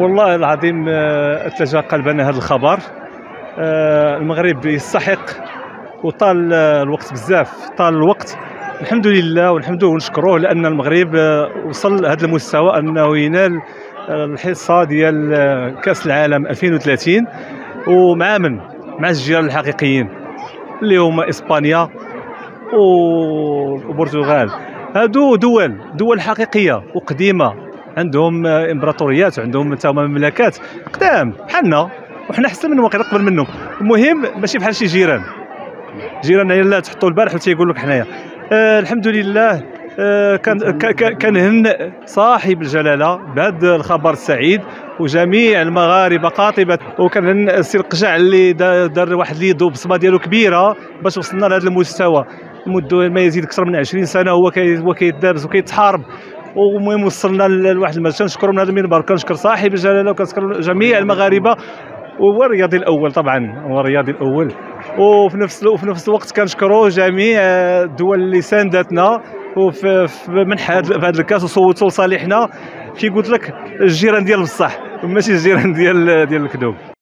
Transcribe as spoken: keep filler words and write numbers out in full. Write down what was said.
والله العظيم آه، اتجه قلبنا هذا الخبر. آه، المغرب يستحق، وطال آه، الوقت بزاف، طال الوقت. الحمد لله ونحمدوه ونشكروه لان المغرب آه، وصل لهذا المستوى انه ينال آه، الحصه ديال آه، كاس العالم ألفين وثلاثين، ومع من مع الجيران الحقيقيين اللي هما اسبانيا والبرتغال. هادو دول دول حقيقيه وقديمه، عندهم آه، امبراطوريات، عندهم تا هما مملكات قدام بحالنا، وحنا احسن منهم وقيلا قبل منهم. المهم ماشي بحال شي جيران جيراننا يلاه تحطوا البارح وتيقول لك حنايا. آه الحمد لله. آه كان كنهنئ صاحب الجلاله بهذا الخبر السعيد وجميع المغاربه قاطبه، وكنهنئ السي القجع اللي دار واحد اليد بصمه ديالو كبيره باش وصلنا لهذا المستوى. منذ ما يزيد اكثر من عشرين سنه هو هو كيدابز وكيتحارب، ومهم وصلنا لواحد المجال. كنشكروا من هذا المنبر، كنشكر صاحب الجلاله وكنشكر جميع المغاربه، وهو الرياضي الاول طبعا، هو الرياضي الاول. وفي نفس وفي نفس الوقت كنشكروا جميع الدول اللي ساندتنا وفي منح هذا الكاس وصوتوا لصالحنا. كي قلت لك الجيران ديال بصح، ماشي الجيران ديال ديال الكذوب.